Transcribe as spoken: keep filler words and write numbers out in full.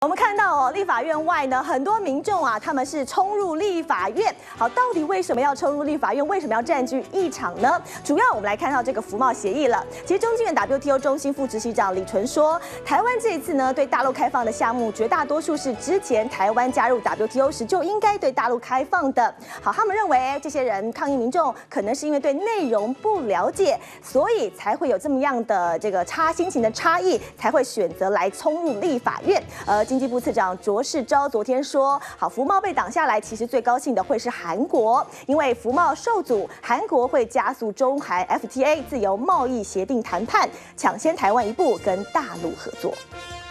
我们看到哦，立法院外呢，很多民众啊，他们是冲入立法院。好，到底为什么要冲入立法院？为什么要占据议场呢？主要我们来看到这个服贸协议了。其实中经院 W T O 中心副执行长李纯说，台湾这一次呢对大陆开放的项目，绝大多数是之前台湾加入 W T O 时就应该对大陆开放的。好，他们认为这些人抗议民众可能是因为对内容不了解，所以才会有这么样的这个差心情的差异，才会选择来冲入立法院。呃。经济部次长卓世昭昨天说，好，服贸被挡下来，其实最高兴的会是韩国，因为服贸受阻，韩国会加速中韩 F T A 自由贸易协定谈判，抢先台湾一步跟大陆合作。